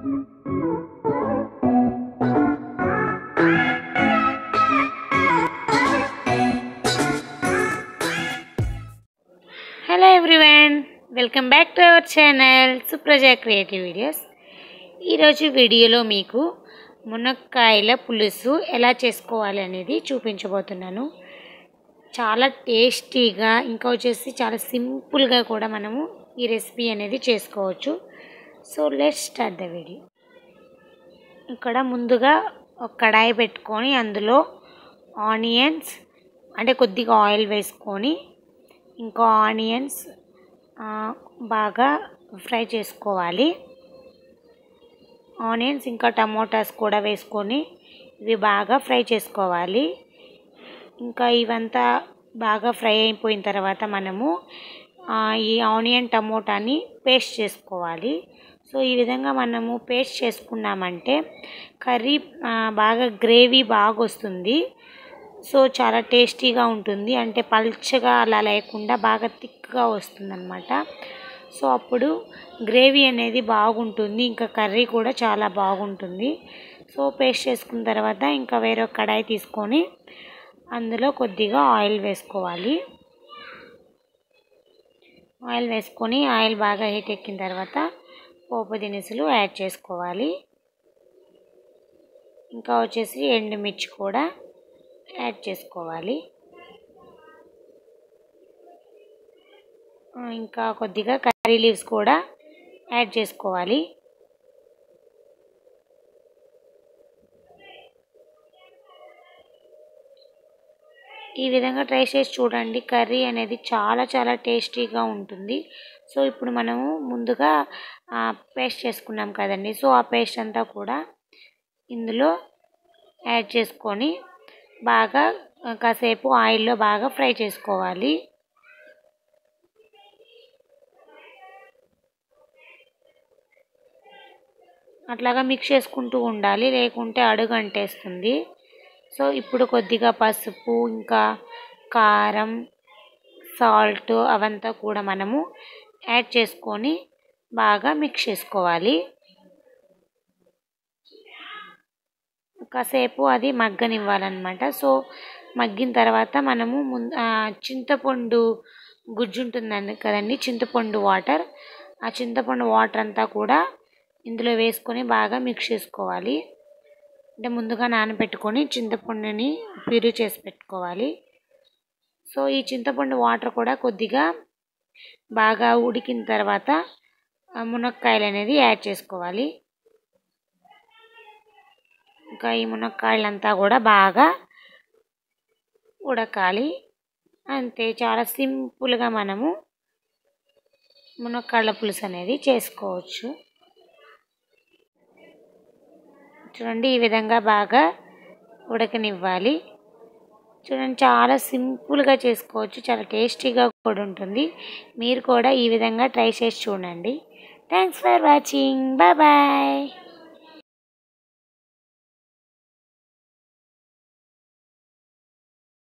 Hello everyone, welcome back to our channel Supraja creative videos. ఈరోజు వీడియోలో మీకు మునక్కాయల పులుసు ఎలా చేసుకోవాలి అనేది చూపించబోతున్నాను. చాలా టేస్టీగా, ఇంకా వచ్చేసి చాలా సింపుల్గా కూడా మనము ఈ రెసిపీ అనేది చేసుకోవచ్చు. So let's start the video. ఇక్కడ ముందుగా ఒక కడాయి పెట్టుకొని అందులో ఆనియన్స్ అంటే కొద్దిగా ఆయిల్ వేసుకొని ఇంకా ఆనియన్స్ బాగా ఫ్రై చేసుకోవాలి. ఆనియన్స్ ఇంకా టమోటాస్ కూడా వేసుకొని ఇవి బాగా ఫ్రై చేసుకోవాలి. ఇంకా ఇవంతా బాగా ఫ్రై అయిపోయిన తర్వాత మనము ఈ ఆనియన్ టమోటాని పేస్ట్ చేసుకోవాలి. సో ఈ విధంగా మనము పేస్ట్ చేసుకున్నామంటే కర్రీ బాగా గ్రేవీ బాగా వస్తుంది. సో చాలా టేస్టీగా ఉంటుంది, అంటే పల్చగా అలా లేకుండా బాగా థిక్గా వస్తుంది అన్నమాట. సో అప్పుడు గ్రేవీ అనేది బాగుంటుంది, ఇంకా కర్రీ కూడా చాలా బాగుంటుంది. సో పేస్ట్ చేసుకున్న తర్వాత ఇంకా వేరే కడాయి తీసుకొని అందులో కొద్దిగా ఆయిల్ వేసుకోవాలి. ఆయిల్ వేసుకొని ఆయిల్ బాగా హీట్ ఎక్కిన తర్వాత పోపు దినుసులు యాడ్ చేసుకోవాలి. ఇంకా వచ్చేసి ఎండుమిర్చి కూడా యాడ్ చేసుకోవాలి. ఇంకా కొద్దిగా కర్రీ లీవ్స్ కూడా యాడ్ చేసుకోవాలి. ఈ విధంగా ట్రై చేసి చూడండి, కర్రీ అనేది చాలా చాలా టేస్టీగా ఉంటుంది. సో ఇప్పుడు మనము ముందుగా పేస్ట్ చేసుకున్నాం కదండి, సో ఆ పేస్ట్ అంతా కూడా ఇందులో యాడ్ చేసుకొని బాగా కాసేపు ఆయిల్లో బాగా ఫ్రై చేసుకోవాలి. అట్లాగా మిక్స్ చేసుకుంటూ ఉండాలి, లేకుంటే అడుగు అంటేస్తుంది. సో ఇప్పుడు కొద్దిగా పసుపు ఇంకా కారం సాల్ట్ అవంతా కూడా మనము యాడ్ చేసుకొని బాగా మిక్స్ చేసుకోవాలి. కాసేపు అది మగ్గనివ్వాలన్నమాట. సో మగ్గిన తర్వాత మనము చింతపండు గుజ్జు ఉంటుందండి కదండి, చింతపండు వాటర్, ఆ చింతపండు వాటర్ అంతా కూడా ఇందులో వేసుకొని బాగా మిక్స్ చేసుకోవాలి. అంటే ముందుగా నానబెట్టుకొని చింతపండుని ప్యూరీ చేసి పెట్టుకోవాలి. సో ఈ చింతపండు వాటర్ కూడా కొద్దిగా బాగా ఉడికిన తర్వాత మునక్కాయలు అనేది యాడ్ చేసుకోవాలి. ఇంకా ఈ మునక్కాయలంతా కూడా బాగా ఉడకాలి. అంతే, చాలా సింపుల్గా మనము మునక్కాయల పులుసు అనేది చేసుకోవచ్చు. చూడండి, ఈ విధంగా బాగా ఉడకనివ్వాలి. చూడండి, చాలా సింపుల్గా చేసుకోవచ్చు, చాలా టేస్టీగా కూడా ఉంటుంది. మీరు కూడా ఈ విధంగా ట్రై చేసి చూడండి. Thanks for watching, bye bye.